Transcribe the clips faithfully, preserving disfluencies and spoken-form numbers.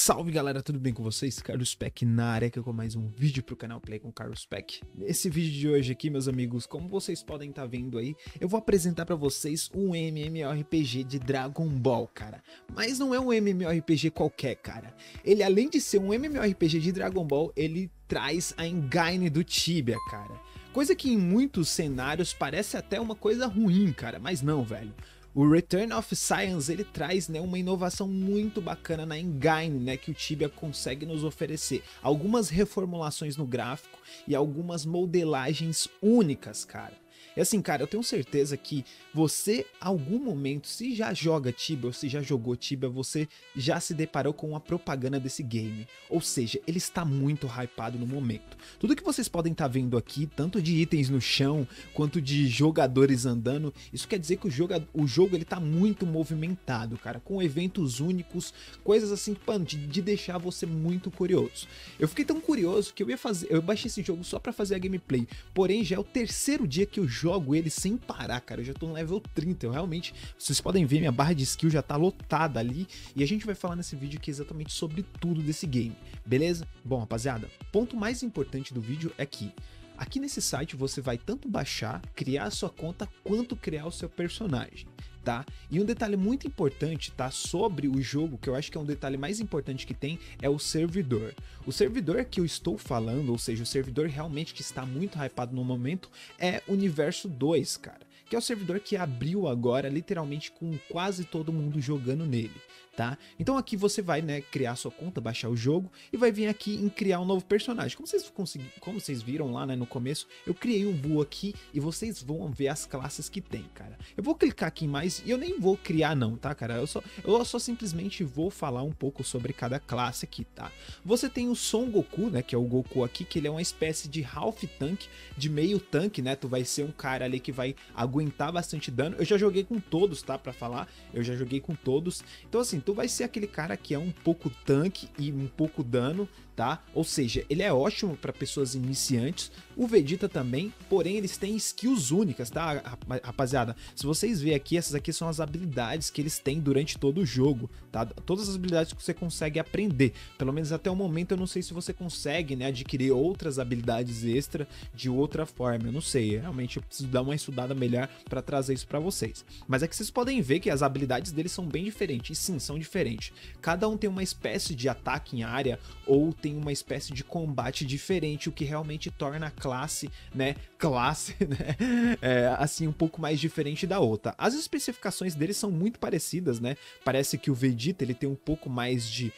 Salve galera, tudo bem com vocês? Carlos Peck na área com mais um vídeo pro canal Play com Carlos Peck. Nesse vídeo de hoje aqui, meus amigos, como vocês podem estar vendo aí, eu vou apresentar pra vocês um MMORPG de Dragon Ball, cara. Mas não é um MMORPG qualquer, cara. Ele, além de ser um MMORPG de Dragon Ball, ele traz a engine do Tibia, cara. Coisa que em muitos cenários parece até uma coisa ruim, cara, mas não, velho. O Return of Science, ele traz, né, uma inovação muito bacana na engine, né, que o Tibia consegue nos oferecer. Algumas reformulações no gráfico e algumas modelagens únicas, cara. E assim, cara, eu tenho certeza que você, algum momento, se já joga Tibia ou se já jogou Tibia, você já se deparou com a propaganda desse game. Ou seja, ele está muito hypado no momento. Tudo que vocês podem estar vendo aqui, tanto de itens no chão, quanto de jogadores andando, isso quer dizer que o jogo, o jogo ele tá muito movimentado, cara, com eventos únicos, coisas assim, mano, de, de deixar você muito curioso. Eu fiquei tão curioso que eu ia fazer, eu baixei esse jogo só pra fazer a gameplay, porém já é o terceiro dia que eu jogo jogo ele sem parar, cara. Eu já tô no level trinta, eu realmente, vocês podem ver, minha barra de skill já tá lotada ali, e a gente vai falar nesse vídeo aqui exatamente sobre tudo desse game, beleza? Bom, rapaziada, o ponto mais importante do vídeo é que aqui nesse site você vai tanto baixar, criar a sua conta, quanto criar o seu personagem, tá? E um detalhe muito importante, tá, sobre o jogo, que eu acho que é um detalhe mais importante que tem, é o servidor. O servidor que eu estou falando, ou seja, o servidor realmente que está muito hypado no momento, é Universo dois, cara. Que é o servidor que abriu agora, literalmente com quase todo mundo jogando nele, tá? Então aqui você vai, né, criar sua conta, baixar o jogo e vai vir aqui em criar um novo personagem. Como vocês, consegui... Como vocês viram lá, né, no começo, eu criei um Buu aqui e vocês vão ver as classes que tem, cara. Eu vou clicar aqui em mais e eu nem vou criar não, tá, cara? Eu só, eu só simplesmente vou falar um pouco sobre cada classe aqui, tá? Você tem o Son Goku, né, que é o Goku aqui, que ele é uma espécie de half tank, de meio tanque, né? Tu vai ser um cara ali que vai aguentar bastante dano. Eu já joguei com todos, tá, pra falar. Eu já joguei com todos. Então assim, tu vai ser aquele cara que é um pouco tanque e um pouco dano, tá? Ou seja, ele é ótimo para pessoas iniciantes. O Vegeta também, porém eles têm skills únicas, tá, rapaziada? Se vocês verem aqui, essas aqui são as habilidades que eles têm durante todo o jogo, tá? Todas as habilidades que você consegue aprender. Pelo menos até o momento eu não sei se você consegue, né, adquirir outras habilidades extra de outra forma. Eu não sei, realmente eu preciso dar uma estudada melhor para trazer isso para vocês. Mas é que vocês podem ver que as habilidades deles são bem diferentes. E sim, são diferentes. Cada um tem uma espécie de ataque em área ou tem uma espécie de combate diferente, o que realmente torna a classe, né, classe, né, é, assim, um pouco mais diferente da outra. As especificações deles são muito parecidas, né, parece que o Vegeta, ele tem um pouco mais de,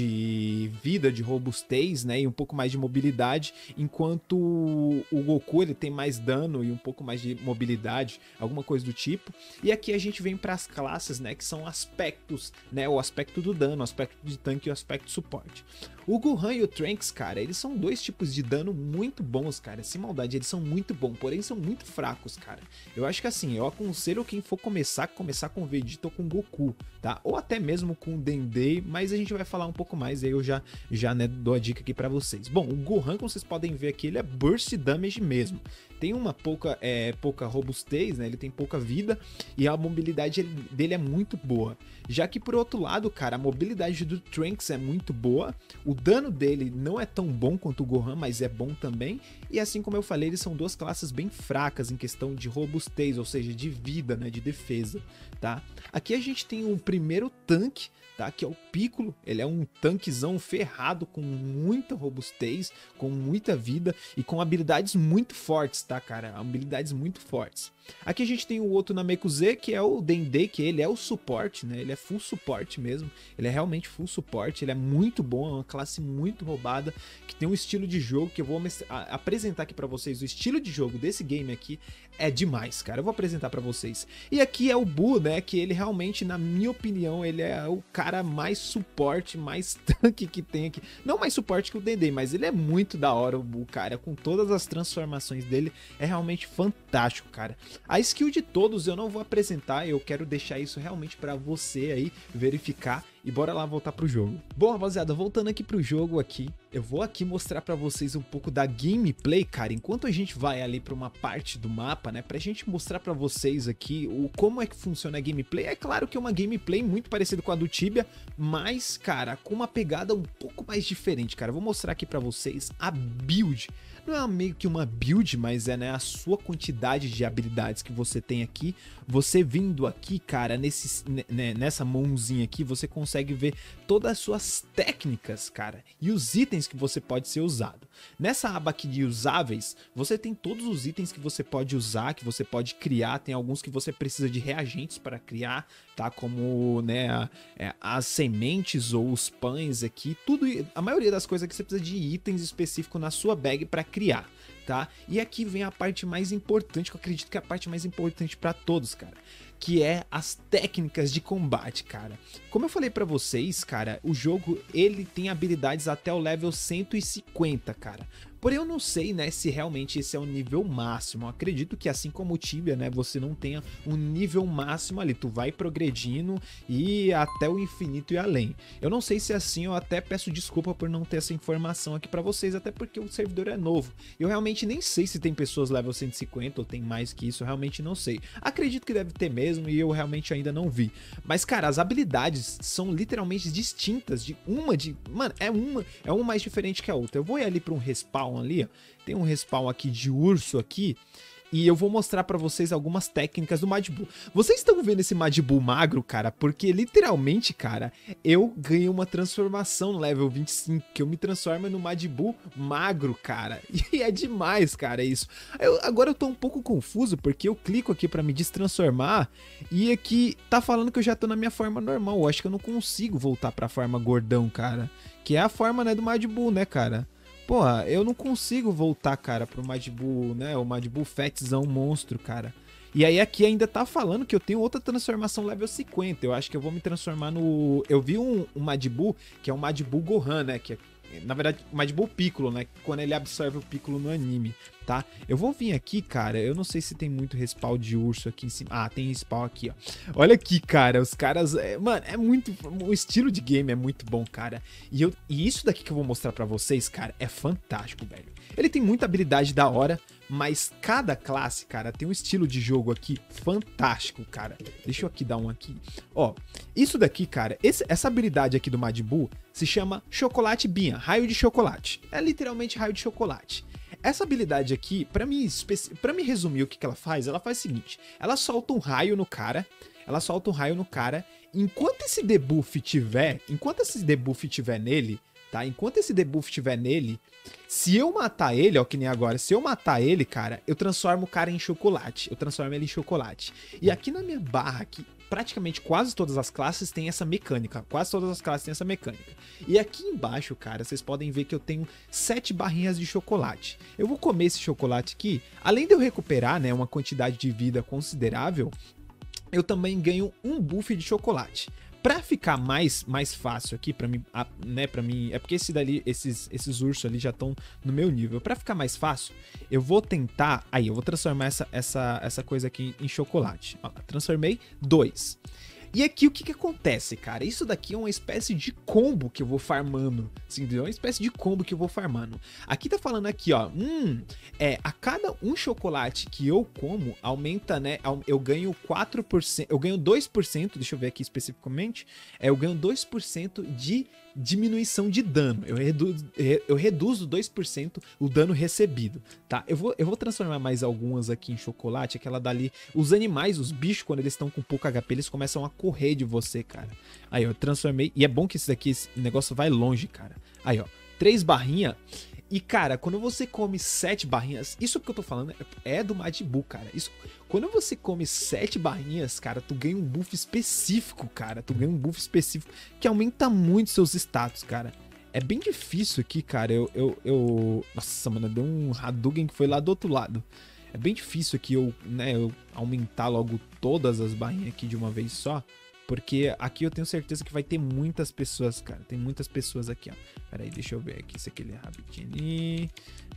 de vida, de robustez, né, e um pouco mais de mobilidade, enquanto o Goku, ele tem mais dano e um pouco mais de mobilidade, alguma coisa do tipo. E aqui a gente vem para as classes, né, que são aspectos, né, o aspecto do dano, o aspecto de tanque e o aspecto de suporte. O Gohan e o Trunks, cara, eles são dois tipos de dano muito bons, cara, sem maldade, eles são muito bons, porém são muito fracos, cara. Eu acho que assim, eu aconselho quem for começar, começar com o Vegeta ou com o Goku, tá? Ou até mesmo com o Dendê, mas a gente vai falar um pouco mais, aí eu já, já né, dou a dica aqui pra vocês. Bom, o Gohan, como vocês podem ver aqui, ele é Burst Damage mesmo. Tem uma pouca, é, pouca robustez, né? Ele tem pouca vida e a mobilidade dele é muito boa. Já que por outro lado, cara, a mobilidade do Trunks é muito boa. O dano dele não é tão bom quanto o Gohan, mas é bom também. E assim como eu falei, eles são duas classes bem fracas em questão de robustez, ou seja, de vida, né? De defesa, tá? Aqui a gente tem o primeiro tanque, tá? Que é o Piccolo. Ele é um tanquezão ferrado com muita robustez, com muita vida e com habilidades muito fortes, tá, cara? Habilidades muito fortes. Aqui a gente tem o outro Namekusei, que é o Dendê, que ele é o suporte, né? Ele é full suporte mesmo. Ele é realmente full suporte, ele é muito bom, é uma classe muito roubada, que tem um estilo de jogo que eu vou apresentar aqui pra vocês. O estilo de jogo desse game aqui é demais, cara. Eu vou apresentar pra vocês. E aqui é o Buu, né? Que ele realmente, na minha opinião, ele é o cara mais suporte, mais tanque que tem aqui. Não mais suporte que o Dendê, mas ele é muito da hora, o Buu, cara. Com todas as transformações dele, é realmente fantástico, cara. A skill de todos eu não vou apresentar, eu quero deixar isso realmente pra você aí verificar. E bora lá voltar pro jogo. Bom, rapaziada, voltando aqui pro jogo aqui, Eu vou aqui mostrar pra vocês um pouco da gameplay, cara, enquanto a gente vai ali pra uma parte do mapa, né, pra gente mostrar pra vocês aqui o como é que funciona a gameplay. É claro que é uma gameplay muito parecida com a do Tibia, mas, cara, com uma pegada um pouco mais diferente, cara. Eu vou mostrar aqui pra vocês a build. Não é meio que uma build, mas é, né, a sua quantidade de habilidades que você tem aqui. Você vindo aqui, cara, nesse, né, nessa mãozinha aqui, você consegue ver todas as suas técnicas, cara, e os itens que você pode ser usado. Nessa aba aqui de usáveis, você tem todos os itens que você pode usar, que você pode criar. Tem alguns que você precisa de reagentes para criar, tá? Como, né, a, é, as sementes ou os pães aqui, tudo, a maioria das coisas que você precisa de itens específicos na sua bag para criar, tá? E aqui vem a parte mais importante, que eu acredito que é a parte mais importante para todos, cara, que é as técnicas de combate, cara. Como eu falei pra vocês, cara, o jogo, ele tem habilidades até o level cento e cinquenta, cara. Porém, eu não sei, né, se realmente esse é o nível máximo. Eu acredito que, assim como o Tibia, né, você não tenha um nível máximo ali. Tu vai progredindo e até o infinito e além. Eu não sei se é assim, eu até peço desculpa por não ter essa informação aqui pra vocês, até porque o servidor é novo. Eu realmente nem sei se tem pessoas level cento e cinquenta ou tem mais que isso, eu realmente não sei. Acredito que deve ter mesmo e eu realmente ainda não vi. Mas, cara, as habilidades são literalmente distintas de uma de... Mano, é uma, é uma mais diferente que a outra. Eu vou ir ali pra um respawn ali, ó. Tem um respawn aqui de urso aqui. E eu vou mostrar pra vocês algumas técnicas do Mad Bull. Vocês estão vendo esse Mad Bull magro, cara? Porque literalmente, cara, eu ganhei uma transformação no level vinte e cinco, que eu me transformo no Mad Bull magro, cara. E é demais, cara, isso. Eu, agora eu tô um pouco confuso, porque eu clico aqui pra me destransformar e aqui tá falando que eu já tô na minha forma normal. Eu acho que eu não consigo voltar pra forma gordão, cara. Que é a forma, né, do Mad Bull, né, cara? Porra, eu não consigo voltar, cara, pro Mad Bull, né? O Mad Bull Fatzão monstro, cara. E aí aqui ainda tá falando que eu tenho outra transformação level cinquenta. Eu acho que eu vou me transformar no... Eu vi um, um Mad Bull, que é o Mad Bull Gohan, né? Que é, na verdade, o Mad Bull Piccolo, né? Quando ele absorve o Piccolo no anime, tá? Eu vou vir aqui, cara. Eu não sei se tem muito respawn de urso aqui em cima. Ah, tem respawn aqui, ó. Olha aqui, cara. Os caras... É, mano, é muito... O estilo de game é muito bom, cara. E, eu, e isso daqui que eu vou mostrar pra vocês, cara, é fantástico, velho. Ele tem muita habilidade da hora, mas cada classe, cara, tem um estilo de jogo aqui fantástico, cara. Deixa eu aqui dar um aqui. Ó, isso daqui, cara, esse, essa habilidade aqui do Mad Bull se chama Chocolate Binha, raio de chocolate. É literalmente raio de chocolate. Essa habilidade aqui, pra mim, pra me resumir o que, que ela faz, ela faz o seguinte: ela solta um raio no cara, ela solta um raio no cara, enquanto esse debuff tiver, enquanto esse debuff tiver nele, tá? Enquanto esse debuff tiver nele, se eu matar ele, ó, que nem agora, se eu matar ele, cara, eu transformo o cara em chocolate, eu transformo ele em chocolate. E aqui na minha barra, aqui, praticamente quase todas as classes têm essa mecânica, quase todas as classes têm essa mecânica. E aqui embaixo, cara, vocês podem ver que eu tenho sete barrinhas de chocolate. Eu vou comer esse chocolate aqui, além de eu recuperar, né, uma quantidade de vida considerável, eu também ganho um buff de chocolate. Pra ficar mais, mais fácil aqui, pra mim, né, pra mim, é porque esse dali, esses, esses ursos ali já estão no meu nível. Pra ficar mais fácil, eu vou tentar, aí eu vou transformar essa, essa, essa coisa aqui em chocolate. Ó, transformei dois. E aqui o que que acontece, cara? Isso daqui é uma espécie de combo que eu vou farmando, assim, é uma espécie de combo que eu vou farmando. Aqui tá falando aqui, ó, hum, é, a cada um chocolate que eu como, aumenta, né, eu ganho quatro por cento, eu ganho dois por cento, deixa eu ver aqui especificamente, é, eu ganho dois por cento de diminuição de dano, eu reduzo, eu reduzo dois por cento o dano recebido, tá? Eu vou, eu vou transformar mais algumas aqui em chocolate, aquela dali, os animais, os bichos, quando eles estão com pouco H P, eles começam a correr de você, cara. Aí, ó, eu transformei, e é bom que esse daqui, esse negócio vai longe, cara. Aí, ó, três barrinhas. E, cara, quando você come sete barrinhas, isso que eu tô falando é do Mad Bull, cara. Isso, quando você come sete barrinhas, cara, tu ganha um buff específico, cara. Tu ganha um buff específico que aumenta muito seus status, cara. É bem difícil aqui, cara. Eu, eu, eu... Nossa, mano, deu um Hadouken que foi lá do outro lado. É bem difícil aqui eu, né, eu aumentar logo todas as barrinhas aqui de uma vez só. Porque aqui eu tenho certeza que vai ter muitas pessoas, cara. Tem muitas pessoas aqui, ó. Pera aí, deixa eu ver aqui se aquele é rapidinho ali.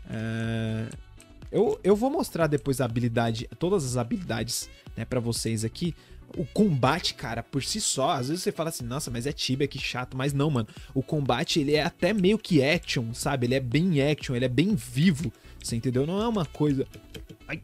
Uh, eu, eu vou mostrar depois a habilidade, todas as habilidades, né, pra vocês aqui. O combate, cara, por si só, às vezes você fala assim, nossa, mas é Tibia, que chato, mas não, mano. O combate, ele é até meio que action, sabe? Ele é bem action, ele é bem vivo, você entendeu? Não é uma coisa... Ai...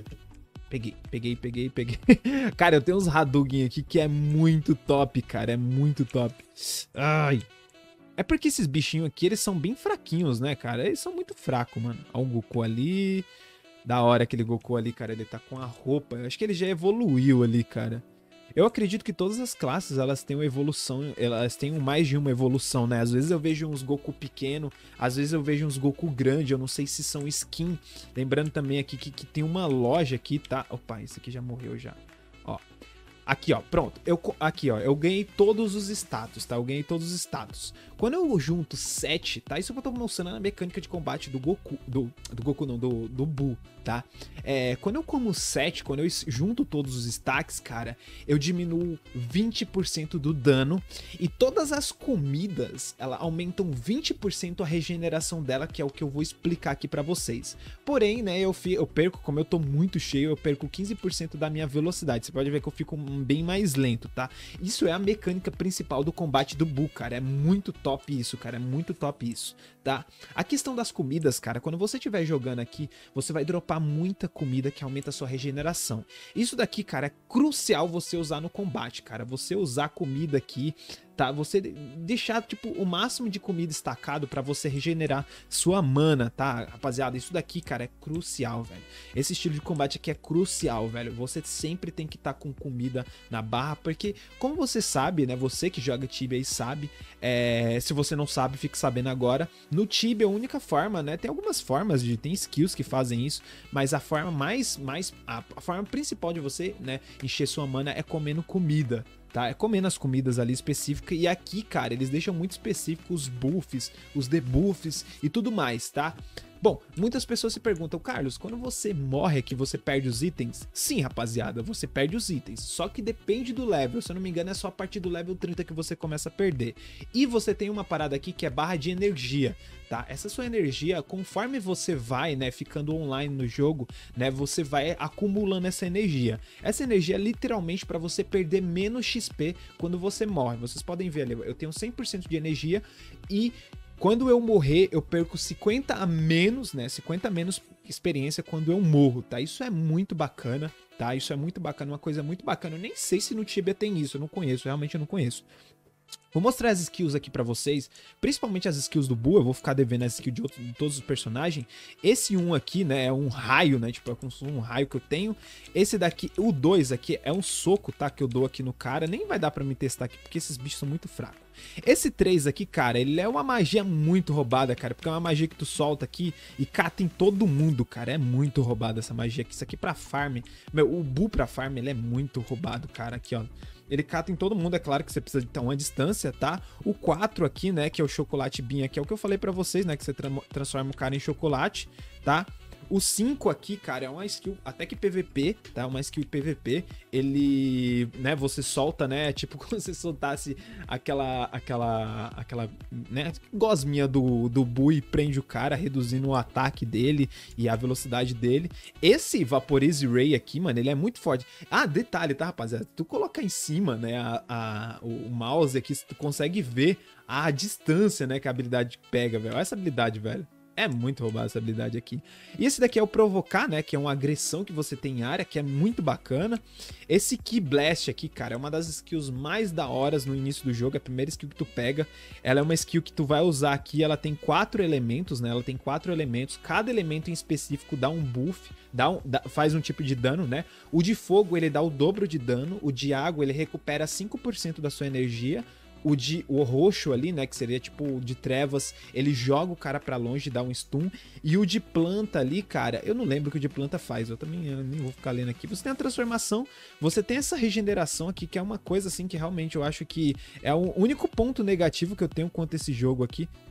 Peguei, peguei, peguei, peguei. Cara, eu tenho uns Hadouken aqui que é muito top, cara, é muito top. Ai... É porque esses bichinhos aqui, eles são bem fraquinhos, né, cara? Eles são muito fracos, mano. Ó, um Goku ali. Da hora aquele Goku ali, cara. Ele tá com a roupa. Eu acho que ele já evoluiu ali, cara. Eu acredito que todas as classes, elas têm uma evolução. Elas têm mais de uma evolução, né? Às vezes eu vejo uns Goku pequeno. Às vezes eu vejo uns Goku grande. Eu não sei se são skin. Lembrando também aqui que, que tem uma loja aqui, tá? Opa, esse aqui já morreu já. Ó. Aqui, ó, pronto. Eu, aqui, ó, eu ganhei todos os status, tá? Eu ganhei todos os status. Quando eu junto sete, tá? Isso que eu tô mostrando na mecânica de combate do Goku. Do, do Goku não, do, do Buu, tá? É, quando eu como sete, quando eu junto todos os stacks, cara, eu diminuo vinte por cento do dano. E todas as comidas, ela aumentam vinte por cento a regeneração dela, que é o que eu vou explicar aqui pra vocês. Porém, né, eu, eu perco, como eu tô muito cheio, eu perco quinze por cento da minha velocidade. Você pode ver que eu fico bem mais lento, tá? Isso é a mecânica principal do combate do Buu, cara. É muito top isso, cara. É muito top isso, tá? A questão das comidas, cara, quando você estiver jogando aqui, você vai dropar muita comida que aumenta a sua regeneração. Isso daqui, cara, é crucial você usar no combate, cara. Você usar comida aqui, tá? Você deixar, tipo, o máximo de comida estacado pra você regenerar sua mana, tá? Rapaziada, isso daqui, cara, é crucial, velho. Esse estilo de combate aqui é crucial, velho. Você sempre tem que estar com comida na barra, porque, como você sabe, né? Você que joga Tibia aí sabe, é... se você não sabe, fique sabendo agora. No Tibia, a única forma, né? Tem algumas formas, de tem skills que fazem isso, mas a forma mais, mais a, a forma principal de você, né, encher sua mana é comendo comida, tá? É comendo as comidas ali específicas. E aqui, cara, eles deixam muito específico os buffs, os debuffs e tudo mais, tá? Bom, muitas pessoas se perguntam, Carlos, quando você morre aqui, você perde os itens? Sim, rapaziada, você perde os itens, só que depende do level, se eu não me engano é só a partir do level trinta que você começa a perder. E você tem uma parada aqui que é barra de energia, tá? Essa sua energia, conforme você vai, né, ficando online no jogo, né, você vai acumulando essa energia. Essa energia é literalmente para você perder menos X P quando você morre. Vocês podem ver ali, eu tenho cem por cento de energia e... quando eu morrer, eu perco cinquenta a menos, né? cinquenta a menos experiência quando eu morro, tá? Isso é muito bacana, tá? Isso é muito bacana, uma coisa muito bacana. Eu nem sei se no Tibia tem isso, eu não conheço, realmente eu não conheço. Vou mostrar as skills aqui pra vocês, principalmente as skills do Buu, eu vou ficar devendo as skills de, outros, de todos os personagens. Esse um aqui, né, é um raio, né, tipo, é como um raio que eu tenho. Esse daqui, o dois aqui, é um soco, tá, que eu dou aqui no cara. Nem vai dar pra me testar aqui, porque esses bichos são muito fracos. Esse três aqui, cara, ele é uma magia muito roubada, cara, porque é uma magia que tu solta aqui e cata em todo mundo, cara. É muito roubada essa magia aqui. Isso aqui pra farm, meu, o Buu pra farm, ele é muito roubado, cara, aqui, ó. Ele cata em todo mundo, é claro que você precisa de ter uma distância, tá? O quatro aqui, né, que é o chocolate bean aqui, é o que eu falei pra vocês, né, que você tra transforma o cara em chocolate, tá? O cinco aqui, cara, é uma skill até que P V P, tá? Uma skill P V P. Ele, né, você solta, né? Tipo como se soltasse aquela, aquela, aquela, né? Gosminha do, do Buu e prende o cara, reduzindo o ataque dele e a velocidade dele. Esse Vaporize Ray aqui, mano, ele é muito forte. Ah, detalhe, tá, rapaziada? Tu colocar em cima, né, a, a, o mouse aqui, tu consegue ver a distância, né, que a habilidade pega, velho. Olha essa habilidade, velho. É muito roubada essa habilidade aqui. E esse daqui é o provocar, né? Que é uma agressão que você tem em área, que é muito bacana. Esse Ki Blast aqui, cara, é uma das skills mais da horas no início do jogo. É a primeira skill que tu pega. Ela é uma skill que tu vai usar aqui. Ela tem quatro elementos, né? Ela tem quatro elementos. Cada elemento em específico dá um buff, dá um, dá, faz um tipo de dano, né? O de fogo, ele dá o dobro de dano. O de água, ele recupera cinco por cento da sua energia. O de o roxo ali, né, que seria tipo o de trevas, ele joga o cara pra longe, dá um stun. E o de planta ali, cara, eu não lembro o que o de planta faz, eu também eu nem vou ficar lendo aqui. Você tem a transformação, você tem essa regeneração aqui, que é uma coisa assim que realmente eu acho que é o único ponto negativo que eu tenho quanto a esse jogo aqui.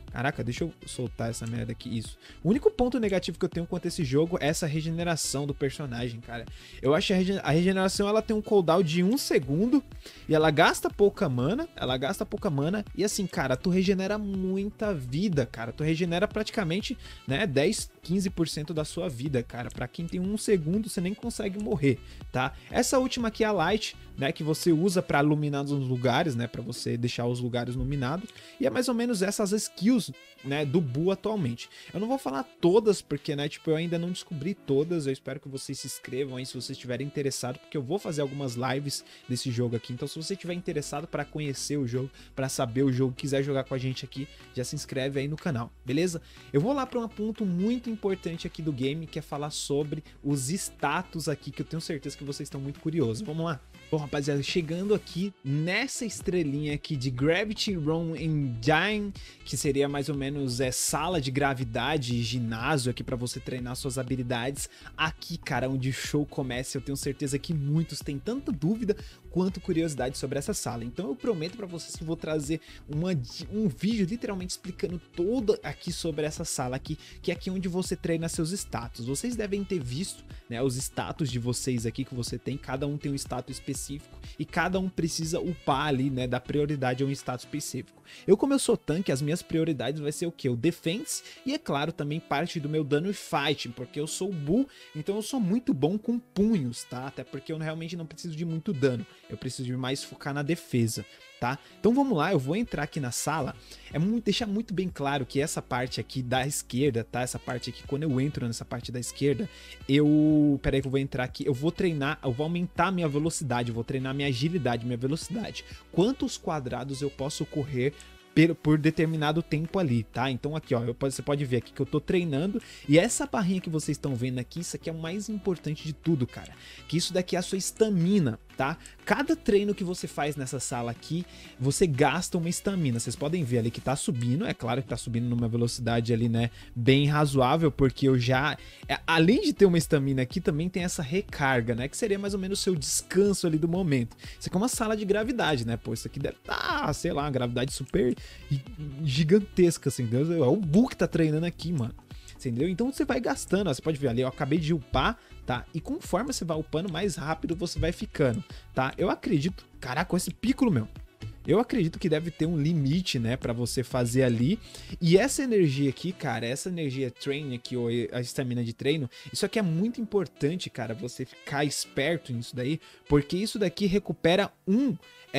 Caraca, deixa eu soltar essa merda aqui, isso. O único ponto negativo que eu tenho quanto a esse jogo é essa regeneração do personagem, cara. Eu acho que a, regen a regeneração, ela tem um cooldown de um segundo e ela gasta pouca mana, ela gasta pouca mana e assim, cara, tu regenera muita vida, cara. Tu regenera praticamente, né, dez, quinze por cento da sua vida, cara. Pra quem tem um segundo, você nem consegue morrer, tá? Essa última aqui é a Light, né, que você usa pra iluminar os lugares, né, pra você deixar os lugares iluminados. E é mais ou menos essas skills, né, do Buu atualmente. Eu não vou falar todas, porque, né, tipo, eu ainda não descobri todas. Eu espero que vocês se inscrevam aí se vocês estiverem interessados, porque eu vou fazer algumas lives desse jogo aqui. Então, se você estiver interessado para conhecer o jogo, para saber o jogo, quiser jogar com a gente aqui, já se inscreve aí no canal, beleza? Eu vou lá para um ponto muito importante aqui do game, que é falar sobre os status aqui, que eu tenho certeza que vocês estão muito curiosos. Vamos lá? Bom, rapaziada, chegando aqui nessa estrelinha aqui de Gravity Room Engine, que seria mais ou menos é, sala de gravidade e ginásio aqui para você treinar suas habilidades. Aqui, cara, onde o show começa, eu tenho certeza que muitos têm tanta dúvida quanto curiosidade sobre essa sala. Então eu prometo para vocês que eu vou trazer uma, um vídeo literalmente explicando todo aqui sobre essa sala aqui, que é aqui onde você treina seus status. Vocês devem ter visto, né, os status de vocês aqui que você tem, cada um tem um status específico e cada um precisa upar ali, né, dar prioridade a um status específico. Eu, como eu sou tanque, as minhas prioridades vai ser o que? O defense e, é claro, também parte do meu dano e fighting, porque eu sou o Buu, então eu sou muito bom com punhos, tá? Até porque eu realmente não preciso de muito dano, eu preciso de mais focar na defesa, tá? Então vamos lá, eu vou entrar aqui na sala, é muito, deixar muito bem claro que essa parte aqui da esquerda, tá? Essa parte aqui, quando eu entro nessa parte da esquerda, eu... Pera aí que eu vou entrar aqui, eu vou treinar, eu vou aumentar minha velocidade, eu vou treinar minha agilidade, minha velocidade. Quantos quadrados eu posso correr por determinado tempo ali, tá? Então aqui, ó, eu, você pode ver aqui que eu tô treinando e essa barrinha que vocês estão vendo aqui, isso aqui é o mais importante de tudo, cara, que isso daqui é a sua estamina, tá? Cada treino que você faz nessa sala aqui, você gasta uma estamina. Vocês podem ver ali que tá subindo, é claro que tá subindo numa velocidade ali, né, bem razoável, porque eu já, além de ter uma estamina aqui, também tem essa recarga, né, que seria mais ou menos o seu descanso ali do momento. Isso aqui é uma sala de gravidade, né, pô, isso aqui deve tá, sei lá, uma gravidade super gigantesca, assim, entendeu? É o Buu que tá treinando aqui, mano. Entendeu? Então você vai gastando, ó, você pode ver ali, eu acabei de upar, tá? E conforme você vai upando, mais rápido você vai ficando, tá? Eu acredito, caraca, com esse Piccolo, meu, eu acredito que deve ter um limite, né, pra você fazer ali. E essa energia aqui, cara, essa energia training aqui, ou a estamina de treino, isso aqui é muito importante, cara, você ficar esperto nisso daí, porque isso daqui recupera um...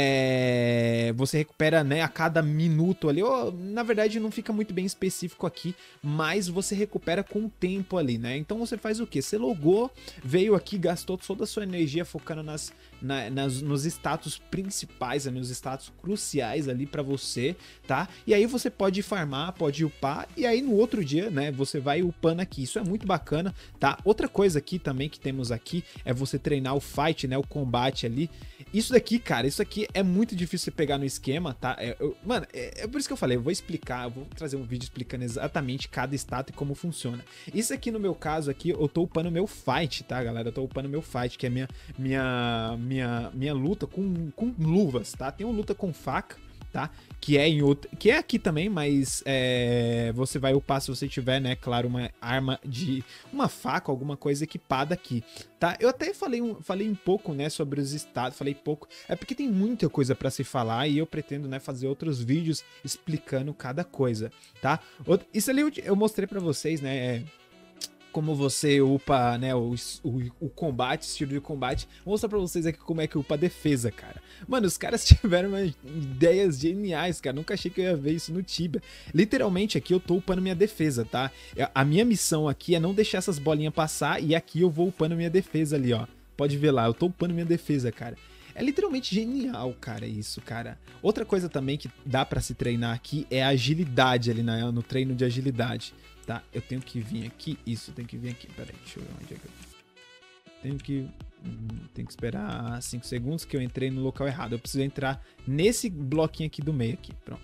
É, você recupera, né, a cada minuto ali, ou na verdade não fica muito bem específico aqui, mas você recupera com o tempo ali, né? Então você faz o que? Você logou, veio aqui, gastou toda a sua energia focando nas, na, nas, nos status principais, nos status cruciais ali pra você, tá? E aí você pode farmar, pode upar, e aí no outro dia, né, você vai upando aqui. Isso é muito bacana, tá? Outra coisa aqui também que temos aqui é você treinar o fight, né, o combate ali. Isso daqui, cara, isso aqui é muito difícil você pegar no esquema, tá? É, eu, mano, é, é por isso que eu falei, eu vou explicar, eu vou trazer um vídeo explicando exatamente cada status e como funciona. Isso aqui no meu caso aqui, eu tô upando meu fight, tá, galera? Eu tô upando meu fight, que é minha, minha, minha, minha luta com, com luvas, tá? Tem uma luta com faca, tá? Que é em outro, que é aqui também, mas é, você vai upar se você tiver, né, claro, uma arma de uma faca, alguma coisa equipada aqui, tá? Eu até falei um, falei um pouco, né, sobre os status, falei pouco, é porque tem muita coisa para se falar e eu pretendo, né, fazer outros vídeos explicando cada coisa, tá? Isso ali eu, eu mostrei para vocês, né, é, como você upa, né, o, o, o combate, estilo de combate. Vou mostrar pra vocês aqui como é que upa a defesa, cara. Mano, os caras tiveram umas ideias geniais, cara. Nunca achei que eu ia ver isso no Tibia. Literalmente aqui eu tô upando minha defesa, tá? A minha missão aqui é não deixar essas bolinhas passar e aqui eu vou upando minha defesa ali, ó. Pode ver lá, eu tô upando minha defesa, cara. É literalmente genial, cara, isso, cara. Outra coisa também que dá pra se treinar aqui é a agilidade ali, né, no treino de agilidade. Tá, eu tenho que vir aqui, isso, tem que vir aqui, peraí, deixa eu ver onde é que eu... Tenho que, hum, tenho que esperar cinco segundos que eu entrei no local errado, eu preciso entrar nesse bloquinho aqui do meio aqui, pronto.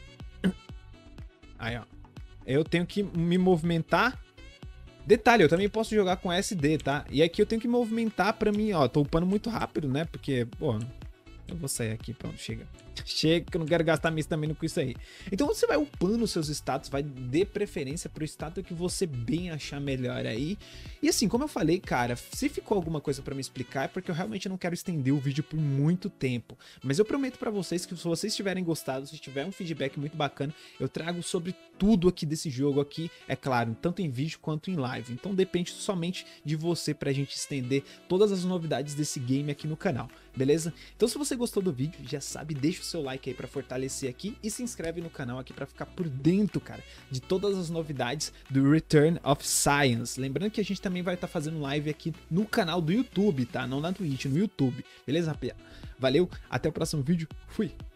Aí, ó, eu tenho que me movimentar, detalhe, eu também posso jogar com S D, tá? E aqui eu tenho que movimentar pra mim, ó, tô upando muito rápido, né, porque, pô, eu vou sair aqui, pronto, chega. Chega que eu não quero gastar minha estamina com isso aí. Então você vai upando os seus status, vai de preferência pro status que você bem achar melhor aí. E assim, como eu falei, cara, se ficou alguma coisa pra me explicar é porque eu realmente não quero estender o vídeo por muito tempo. Mas eu prometo pra vocês que se vocês tiverem gostado, se tiver um feedback muito bacana, eu trago sobre tudo aqui desse jogo aqui, é claro, tanto em vídeo quanto em live. Então depende somente de você pra gente estender todas as novidades desse game aqui no canal, beleza? Então se você gostou do vídeo, já sabe, deixa o seu like aí pra fortalecer aqui e se inscreve no canal aqui pra ficar por dentro, cara, de todas as novidades do Return of Science. Lembrando que a gente também vai estar fazendo live aqui no canal do YouTube, tá? Não na Twitch, no YouTube, beleza, rapaziada? Valeu, até o próximo vídeo, fui!